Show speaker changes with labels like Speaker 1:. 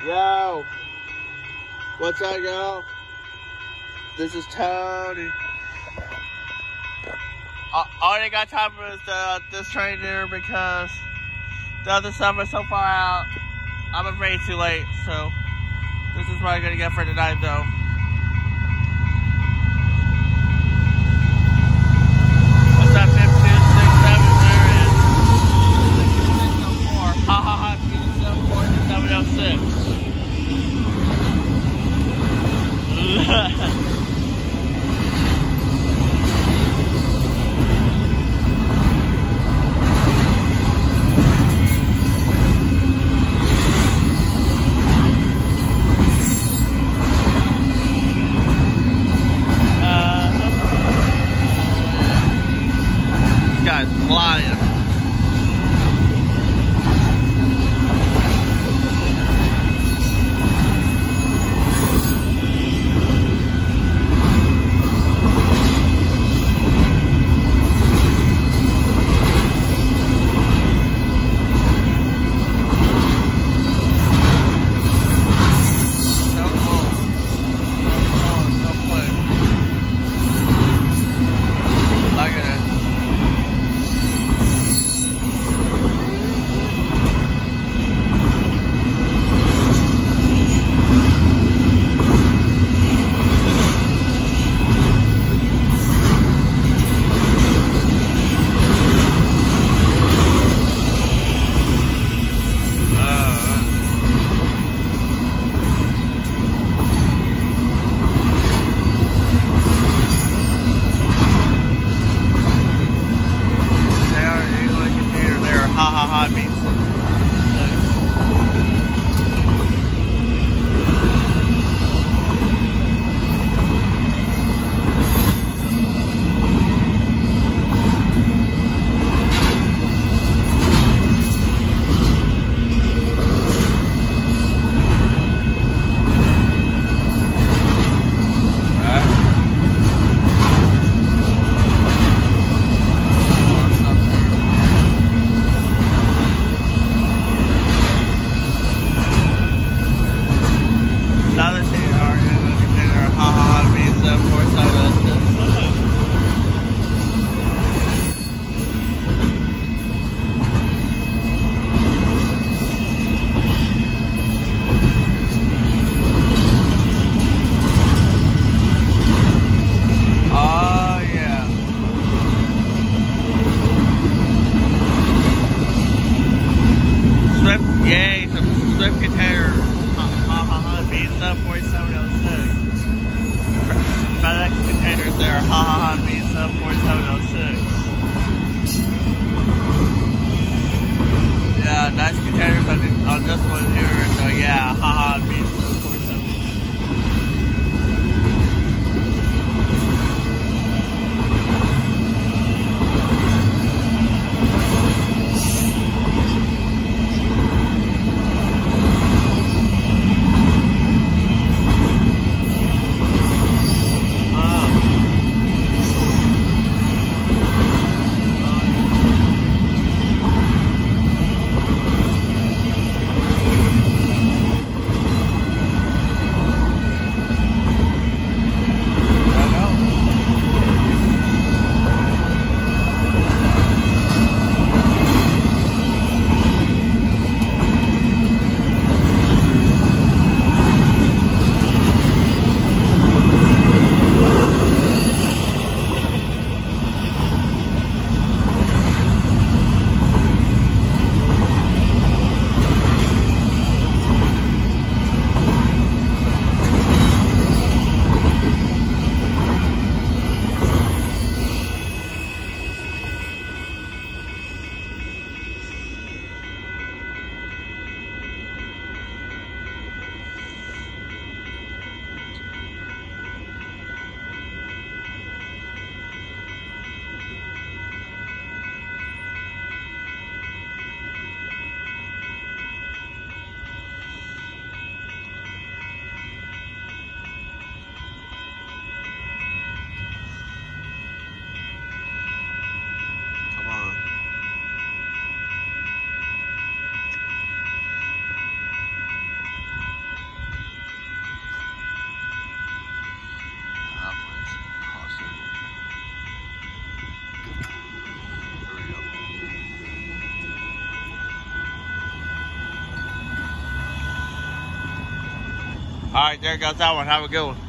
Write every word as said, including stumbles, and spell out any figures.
Speaker 1: Yo, what's up, y'all? This is Tony. I only got time for this, uh, this train here because the other stuff is so far out. I'm afraid it's too late, so this is what I'm gonna get for tonight, though. What's up, fifteen six seven? There it is. six oh four. Ha ha ha. seven four seven oh six. Flying. Yay, some Swift containers. Ha ha ha, B sub forty-seven oh six. FedEx containers there. Ha ha ha, B sub forty-seven oh six. Yeah, nice containers on, the, on this one here. So yeah, ha ha, B sub forty-seven. All right, there goes that one. Have a good one.